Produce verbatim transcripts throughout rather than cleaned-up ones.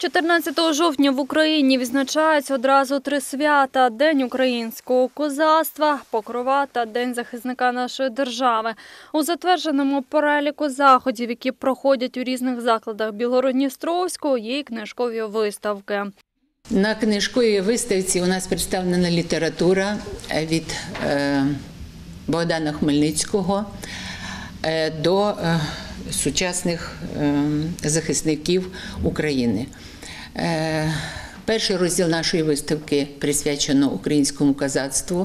чотирнадцятого жовтня в Україні відзначаються одразу три свята – День українського козацтва, Покрова та День захисника нашої держави. У затвердженому переліку заходів, які проходять у різних закладах Білгород-Дністровського, є й книжкові виставки. На книжковій виставці у нас представлена література від Богдана Хмельницького до сучасних захисників України. Перший розділ нашої виставки присвячено українському козацтву.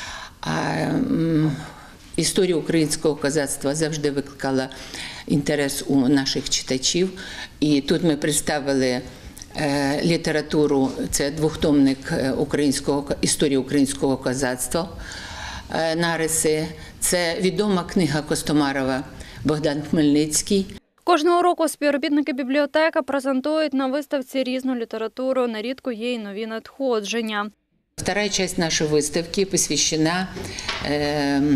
Історія українського козацтва завжди викликала інтерес у наших читачів. І тут ми представили літературу, це двохтомник українського, історії українського козацтва, нариси. Це відома книга Костомарова «Богдан Хмельницький». Кожного року співробітники бібліотеки презентують на виставці різну літературу, нерідко є й нові надходження. Вторая часть нашей выставки посвящена э,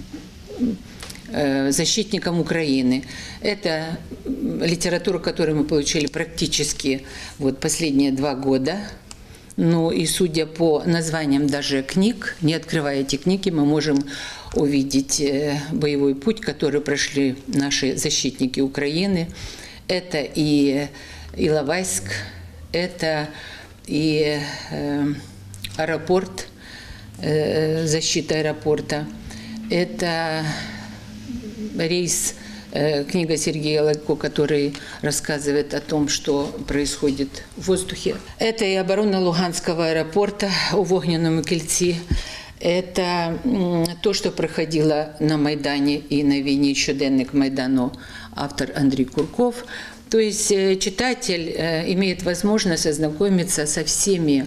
э, защитникам Украины. Это литература, которую мы получили практически вот последние два года. Ну и судя по названиям даже книг, не открывая эти книги, мы можем увидеть боевой путь, который прошли наши защитники Украины. Это и Иловайск, это и э, аэропорт, э, защита аэропорта, это рейс, э, книга Сергея Лайко, который рассказывает о том, что происходит в воздухе. Это и оборона Луганского аэропорта у Вогняному кільці. Это то, что проходило на Майдане и на війні, щоденник Майдану, автор Андрей Курков. То есть читатель имеет возможность ознакомиться со всеми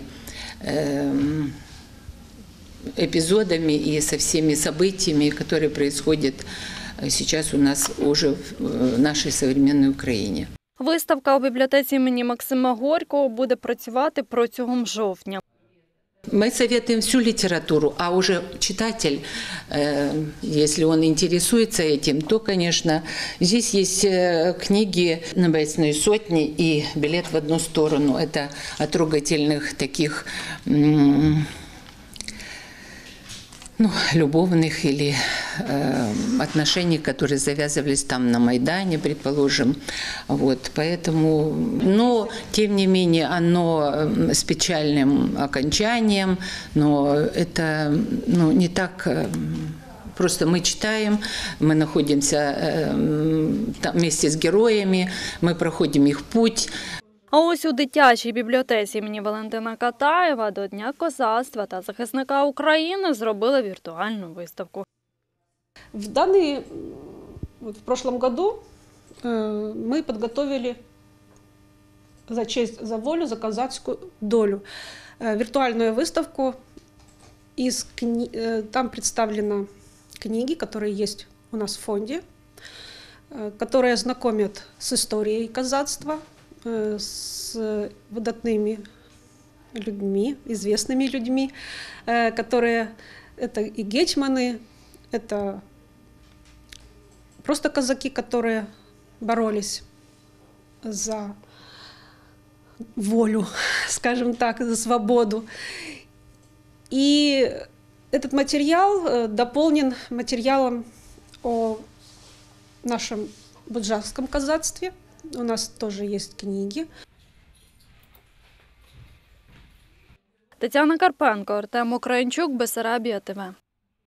эпизодами и со всеми событиями, которые происходят сейчас у нас уже в нашей современной Украине. Виставка у бібліотеці імені Максима Горького буде працювати протягом жовтня. Мы советуем всю литературу, а уже читатель, если он интересуется этим, то, конечно, здесь есть книги «Небесные сотни» и «Билет в одну сторону». Это о трогательных таких ну, любовных или э, отношениях, которые завязывались там на Майдане, предположим. Вот, поэтому, но, тем не менее, оно с печальным окончанием, но это ну, не так... Просто мы читаем, мы находимся э, там, вместе с героями, мы проходим их путь. А ось у дитячій бібліотеці імені Валентина Катаєва до Дня козацтва та захисника України зробили віртуальну виставку. В данный, вот в прошлом году э, мы подготовили «За честь, за волю, за казацкую долю» э, виртуальную выставку. Из кни... э, там представлены книги, которые есть у нас в фонде, э, которые знакомят с историей казацтва, с выдатными людьми, известными людьми, которые это и гетьманы, это просто казаки, которые боролись за волю, скажем так, за свободу. И этот материал дополнен материалом о нашем буджакском казацтве. У нас тоже есть книги. Тетяна Карпенко, Артем Українчук, Бессарабія ТВ.